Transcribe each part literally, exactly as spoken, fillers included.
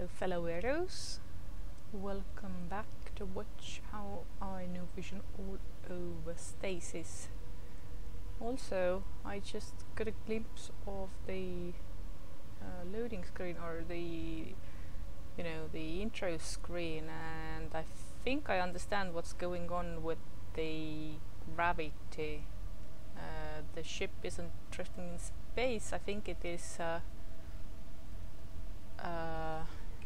fellow weirdos, welcome back to watch how I New Vision all over Stasis. Also, I just got a glimpse of the uh, loading screen, or the, you know, the intro screen, and I think I understand what's going on with the gravity. Uh, the ship isn't drifting in space. I think it is uh, uh,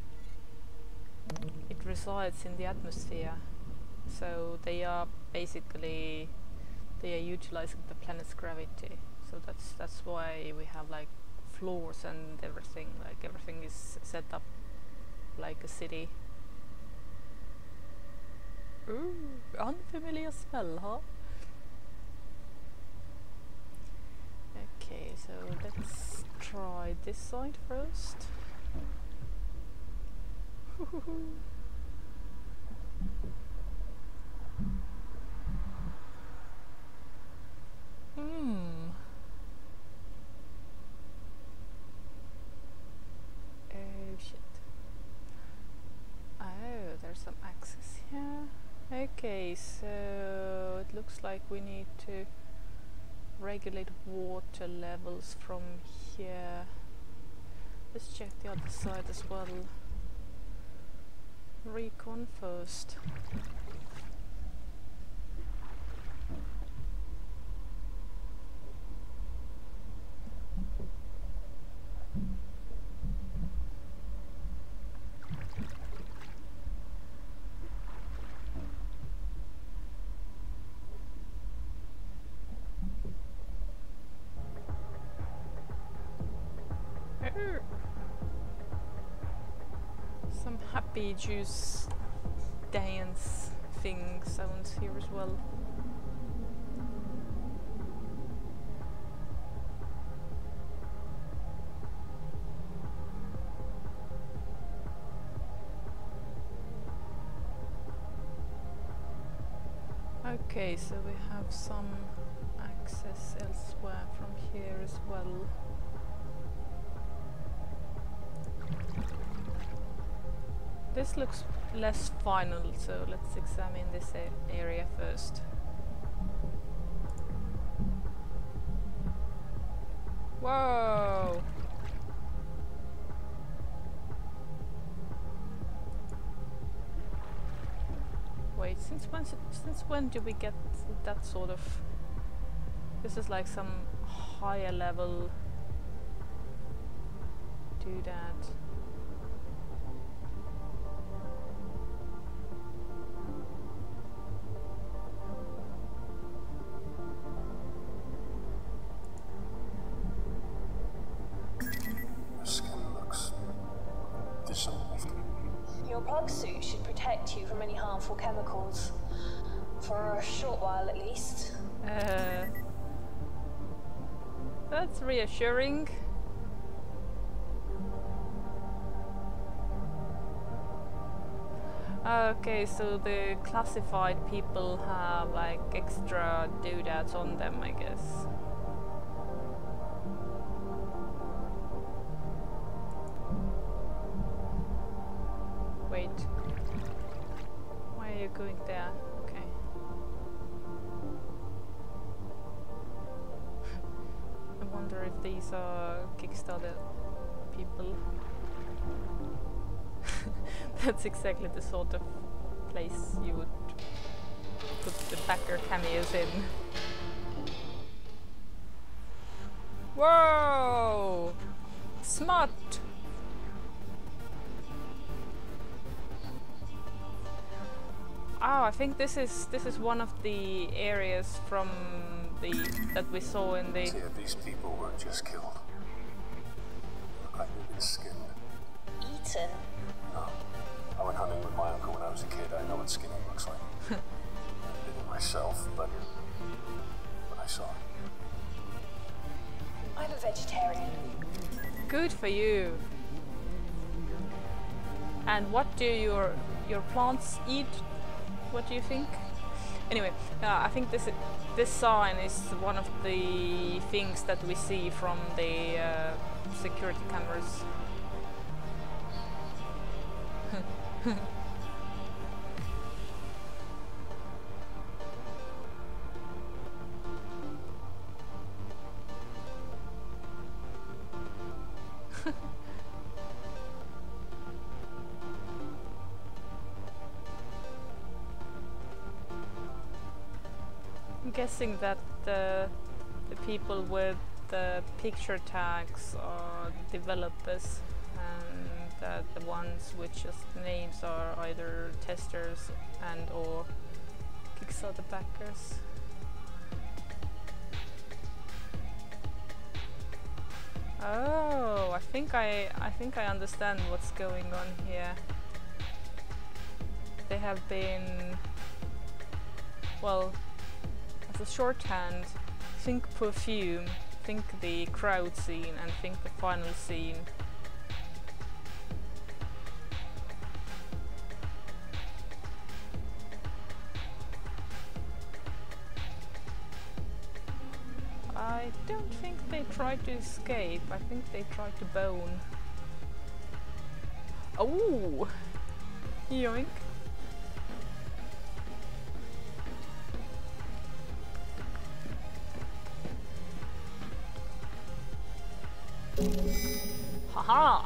it resides in the atmosphere, so they are basically they are utilizing the planet's gravity. So that's that's why we have like floors and everything. Like everything is set up like a city. Ooh, unfamiliar smell, huh? Okay, so let's try this side first. Hmm. Oh shit. Oh, there's some access here. Okay, so it looks like we need to regulate water levels from here. Let's check the other side as well. Recon first. Some happy juice dance thing sounds here as well. Okay, so we have some access elsewhere from here as well. This looks less final, so let's examine this area first. Whoa! Wait, since when? Since when do we get that sort of? This is like some higher level. Do that. Your bug suit should protect you from any harmful chemicals. For a short while at least. Uh, that's reassuring. Okay, so the classified people have like extra doodads on them, I guess. Wait. Why are you going there? Okay. I wonder if these are Kickstarter people. That's exactly the sort of place you would put the backer cameos in. Whoa! Smart! Oh, I think this is this is one of the areas from the that we saw in the. See, these people weren't just killed. Look like they've been skinned. Eaten? No. I went hunting with my uncle when I was a kid. I know what skinning looks like. I did it myself, but but I saw it. I'm a vegetarian. Good for you. And what do your your plants eat? What do you think? Anyway, uh, I think this this sign is one of the things that we see from the uh, security cameras. I'm guessing that the, the people with the picture tags are the developers, and that the ones with just names are either testers and or Kickstarter backers. Oh, I think I I think I understand what's going on here. They have been, well, as a shorthand, think perfume, think the crowd scene, and think the final scene. I don't think they tried to escape. I think they tried to bone. Oh! Yoink! Haha!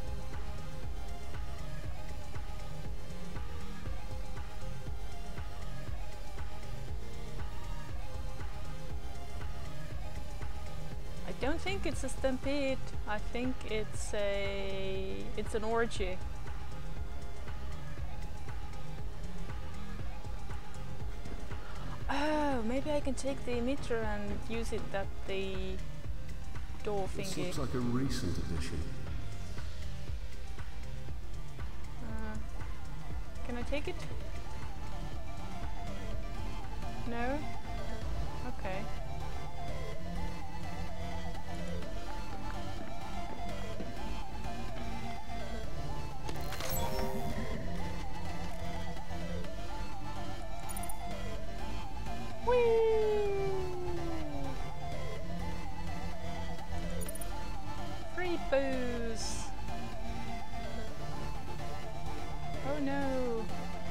I don't think it's a stampede. I think it's a it's an orgy. Oh, maybe I can take the emitter and use it at the door This thingy. looks like a recent addition. Uh, can I take it? No? Okay. Free booze! Oh no!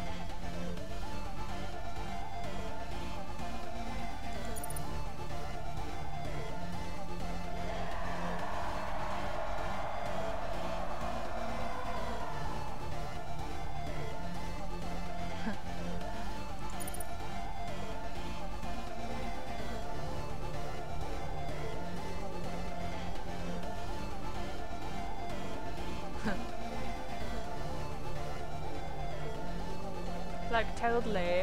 Like totally.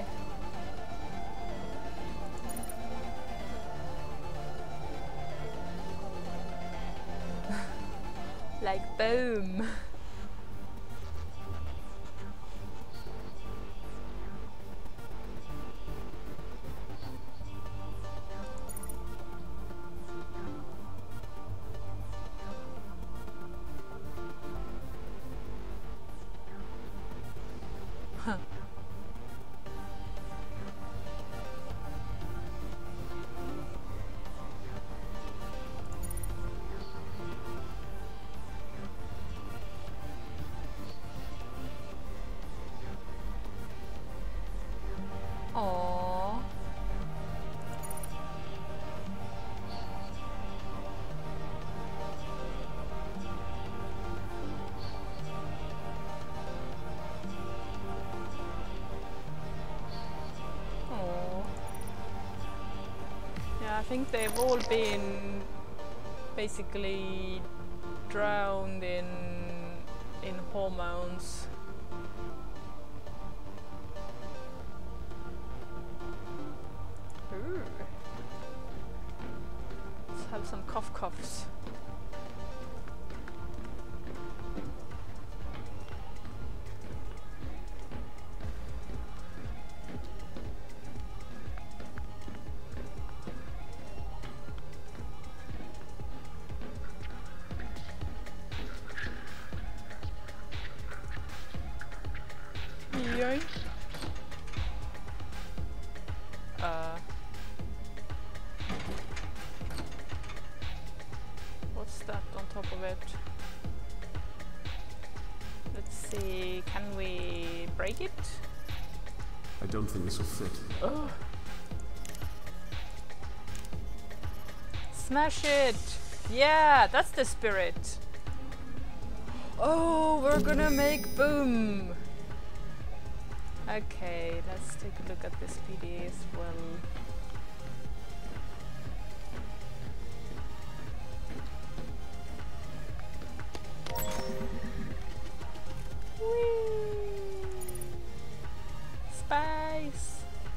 Like boom. Huh. Aww. Aww. Yeah, I think they've all been basically drowned in in hormones. Ooh. Let's have some cough coughs. Yoink. Uh. What's that on top of it? Let's see. see, can we break it? I don't think this will fit. Oh. Smash it! Yeah, that's the spirit. Oh, we're gonna make boom. Okay, let's take a look at this P D A as well. Whee! Space!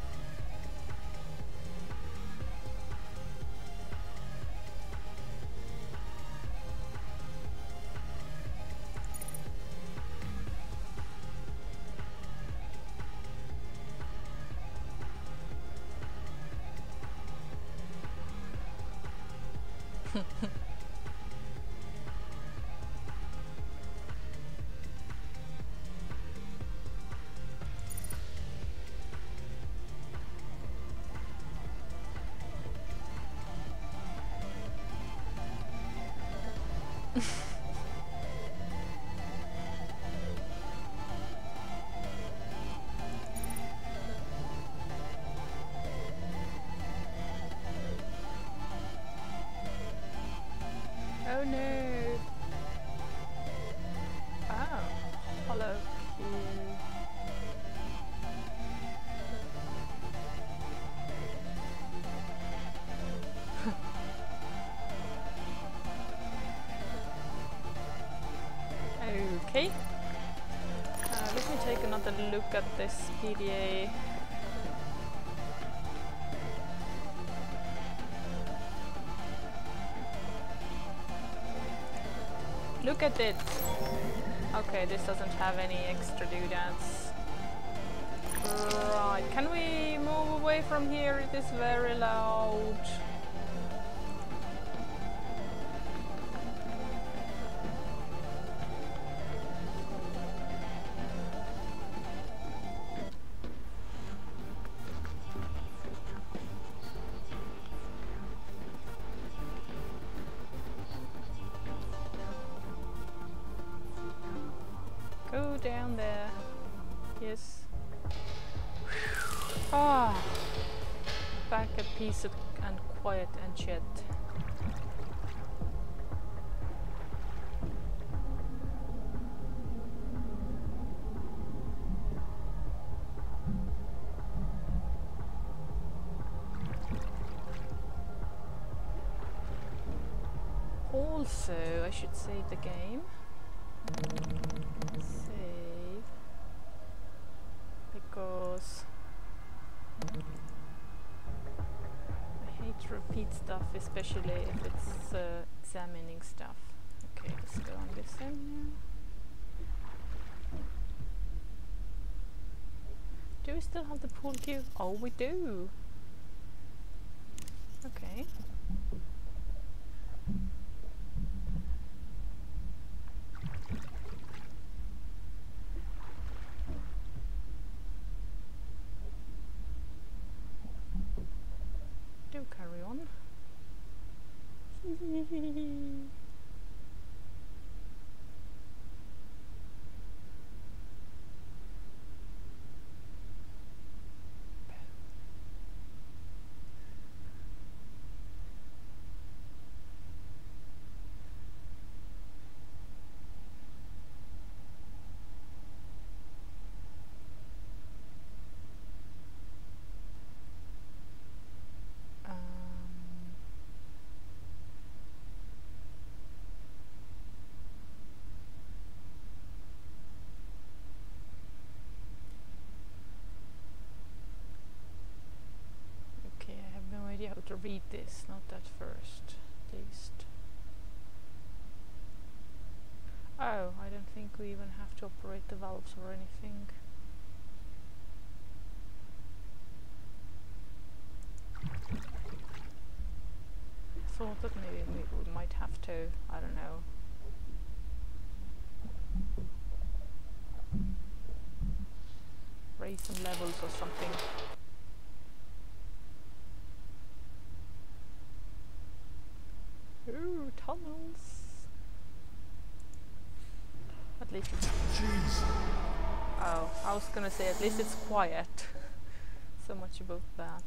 Oh no! Oh, hollow key. Okay. Uh, let me take another look at this P D A. Look at it! Okay, this doesn't have any extra doodads. Right, can we move away from here? It is very loud. Go down there. Yes. Ah, back at peace and quiet and shit. Also, I should save the game. Save. Because I hate to repeat stuff, especially if it's uh, examining stuff. Okay, let's go on this end now. Do we still have the pool cue? Oh, we do! Okay. Do carry on. How to read this, not at first, at least. Oh, I don't think we even have to operate the valves or anything. I thought that maybe we, we might have to, I don't know. Raise some levels or something. Ooh, tunnels. But At least it's... Jeez. Oh, I was gonna say at least it's quiet. So much about that.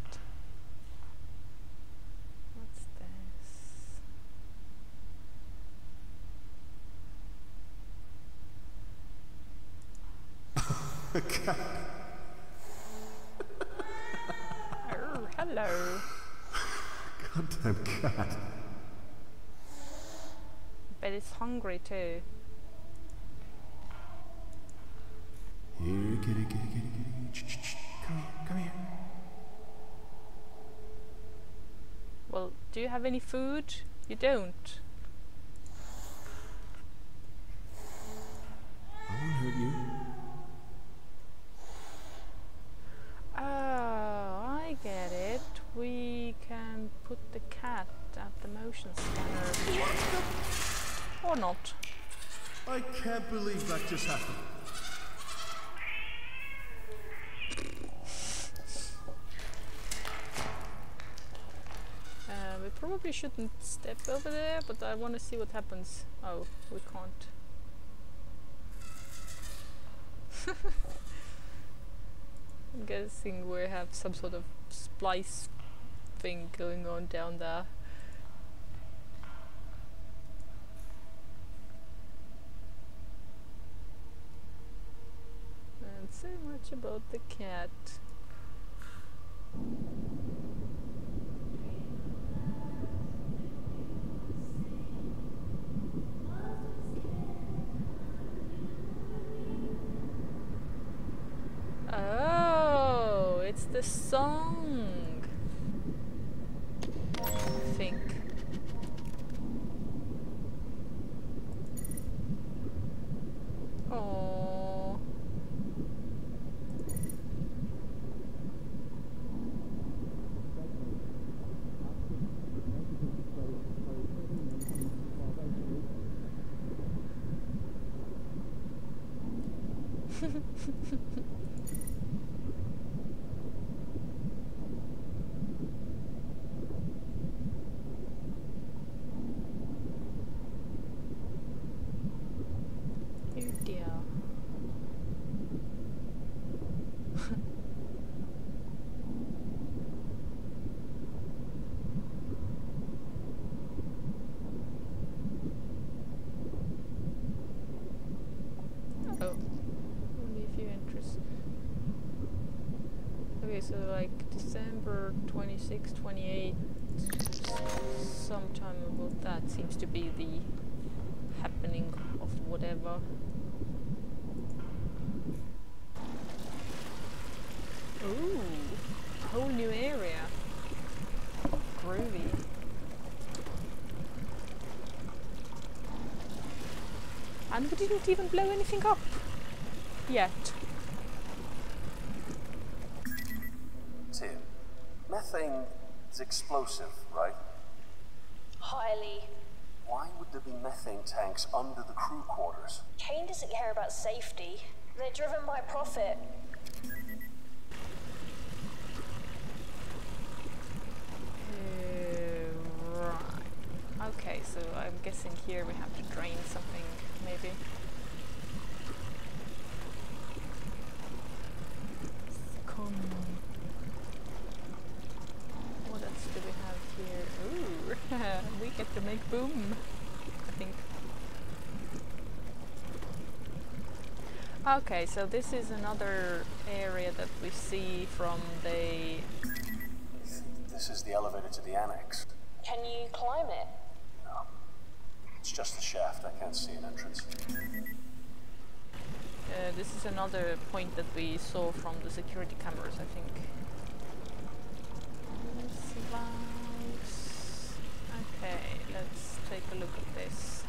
What's this? A cat. Oh, hello. Goddamn cat. Bet it's hungry too. Here, kitty, kitty, kitty, kitty. Ch -ch -ch. Come here, come here. Well, do you have any food? You don't. I won't hurt you. Oh, I get it. We can put the cat at the motion scanner. Or not. I can't believe that just happened. Uh, we probably shouldn't step over there, but I want to see what happens. Oh, we can't. I'm guessing we have some sort of splice thing going on down there. And so much about the cat. Oh, it's the song, I think. Oh. Oh dear. Oh, only a few entries. Okay, so like December twenty-sixth, twenty-eighth, sometime about that seems to be the happening of whatever. Ooh, a whole new area. Groovy. And we didn't even blow anything up yet. Tim, methane is explosive, right? Highly. Why would there be methane tanks under the crew quarters? Kane doesn't care about safety. They're driven by profit. Uh, right. Okay, so I'm guessing here we have to drain something, maybe. Come. What else do we have here? Ooh, we get to make boom, I think. Okay, so this is another area that we see from the... This is the elevator to the annex. Can you climb it? No. It's just the shaft. I can't see an entrance. Uh, this is another point that we saw from the security cameras, I think. Valves. Okay, let's take a look at this.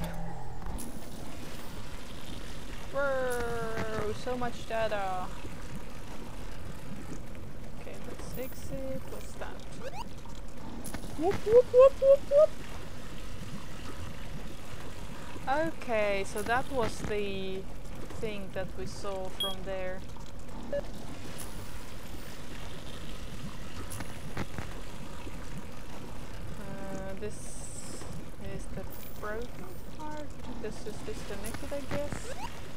Whoa, so much data. Okay, let's exit. What's that? Whoop, whoop, whoop, whoop, whoop. Okay, so that was the thing that we saw from there. Uh, this is is the broken part. This is disconnected, I guess.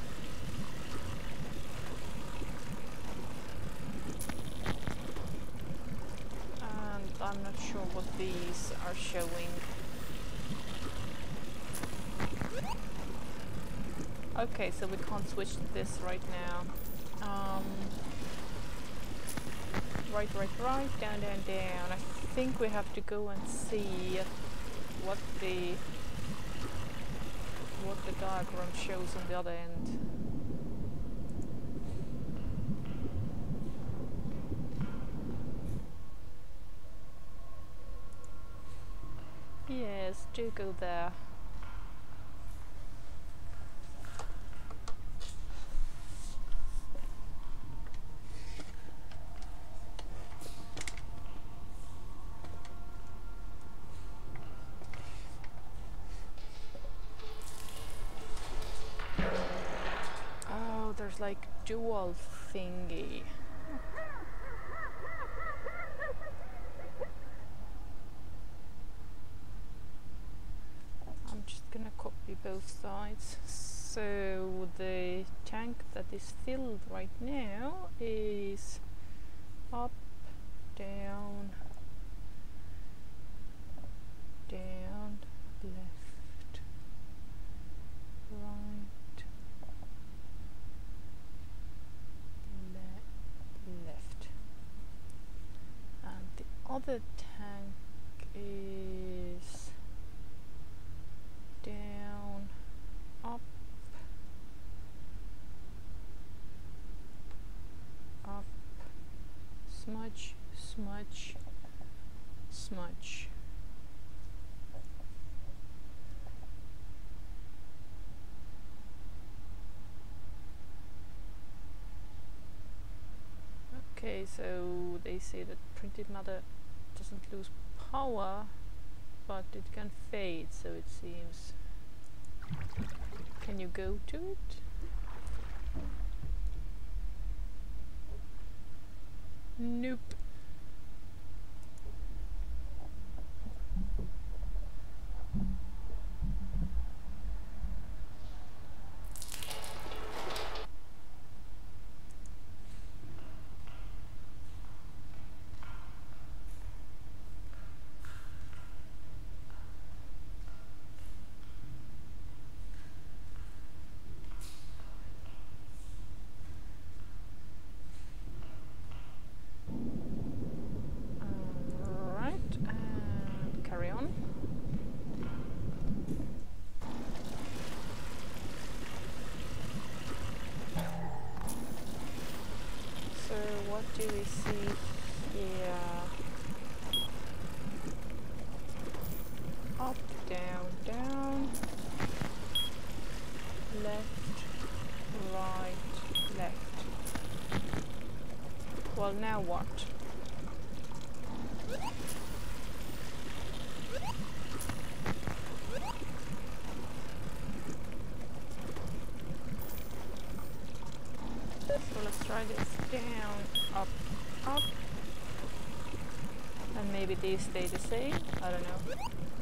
And I'm not sure what these are showing. Okay, so we can't switch to this right now. Um, right, right, right, down, down, down. I think we have to go and see what the what the diagram shows on the other end. Yes, do go there. There's like dual thingy. I'm just gonna copy both sides. So the tank that is filled right now is up, down, down, left, right, left, and the other tank is down, up, up, smudge, smudge, smudge. Okay, so they say that printed matter doesn't lose power, but it can fade, so it seems. Can you go to it? Nope. What do we see here? Up, down, down, left, right, left. Well, now what? So let's try this. Down, up, up. And maybe these stay the same. I don't know.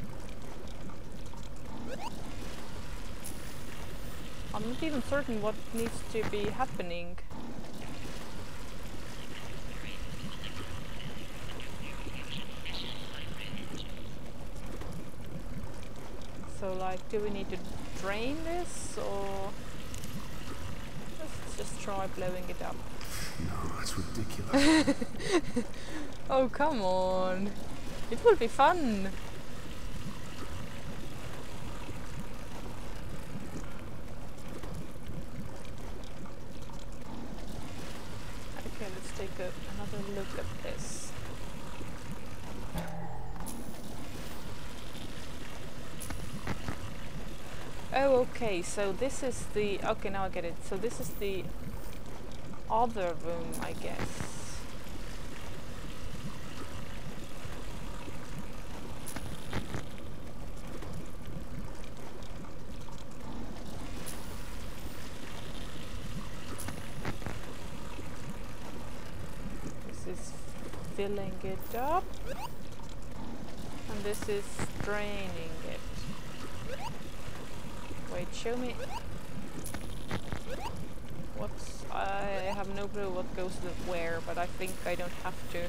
I'm not even certain what needs to be happening. So like, do we need to drain this, or let's just try blowing it up? No, that's ridiculous. Oh, come on. It will be fun. Okay, let's take a, another look at this. Oh, okay, so this is the... Okay, now I get it. So this is the other room, I guess. This is filling it up, and this is draining it. Wait, show me. What's... I have no clue what goes to where, but I think I don't have to.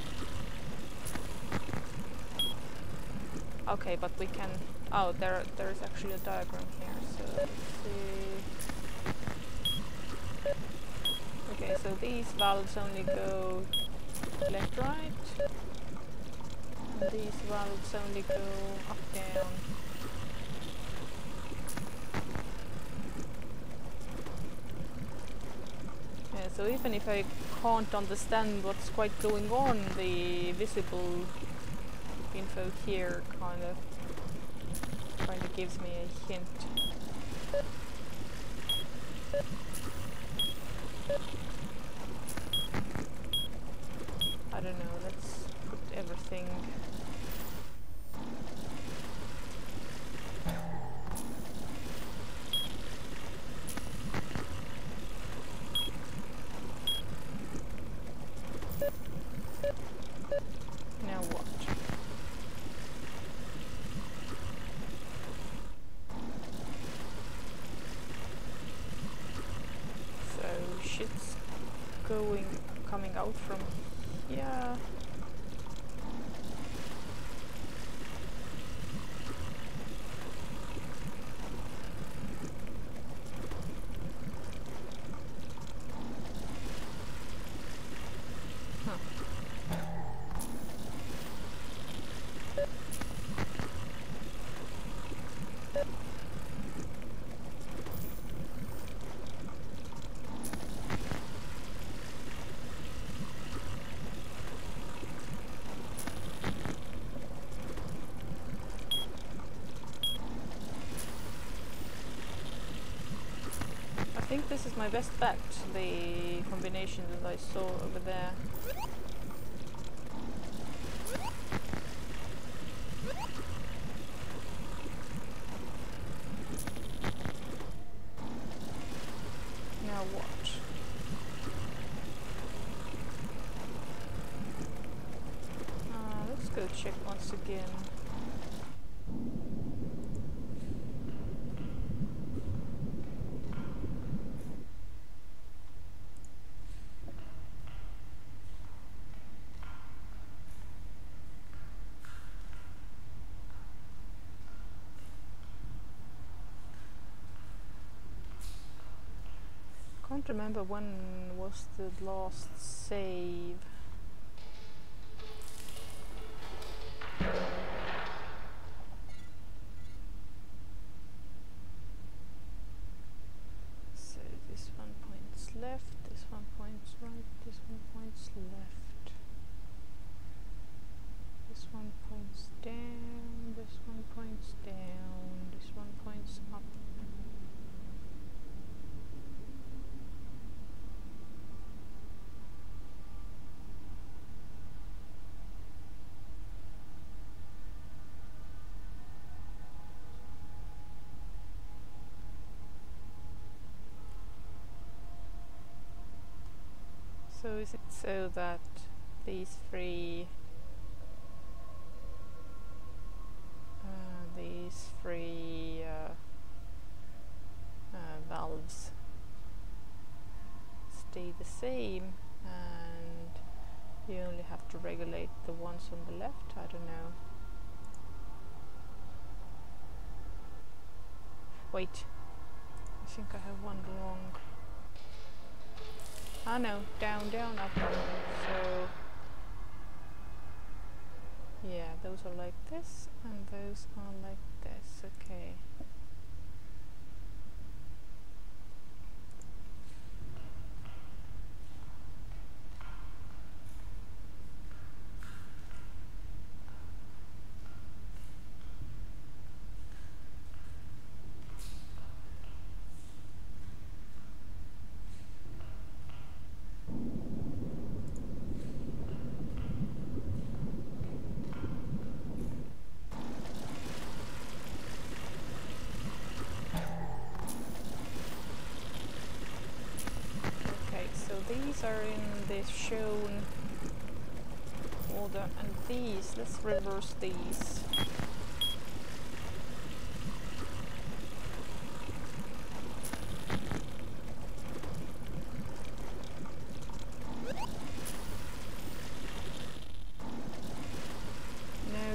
Okay, but we can... Oh, there, there's actually a diagram here, so let's see... Okay, so these valves only go left, right. And these valves only go up, down. Yeah, so even if I can't understand what's quite going on, the visible info here kind of kind of gives me a hint. I don't know, let's put everything. Now what? So shit's going, coming out from here. I think this is my best bet, the combination that I saw over there. Now what? Uh, let's go check once again. I can't remember when was the last save. So this one points left, this one points right, this one points left. This one points down, this one points down, this one points up. So is it so that these three uh, these three uh, uh, valves stay the same and you only have to regulate the ones on the left? I don't know. Wait, I think I have one wrong. Ah no, down, down, up, so yeah, those are like this and those are like this, okay. These are in the shown order, and these, let's reverse these.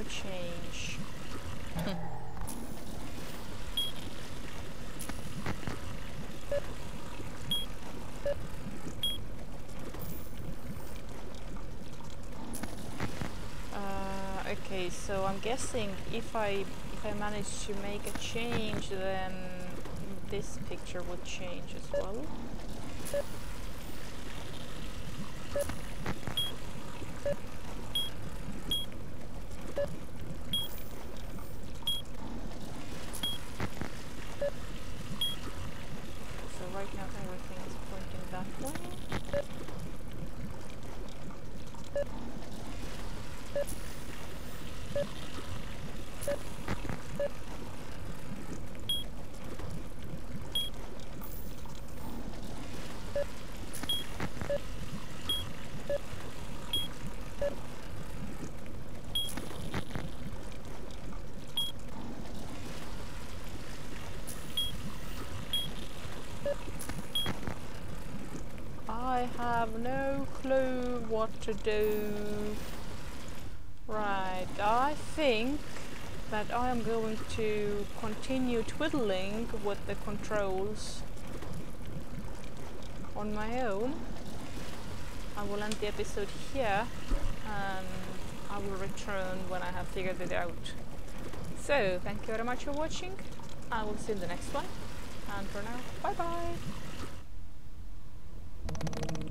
change. uh, okay, so I'm guessing if I if I manage to make a change, then this picture would change as well. Right now everything is pointing that way. I have no clue what to do. Right, I think that I am going to continue twiddling with the controls on my own. I will end the episode here and I will return when I have figured it out. So, thank you very much for watching. I will see you in the next one. And for now, bye bye!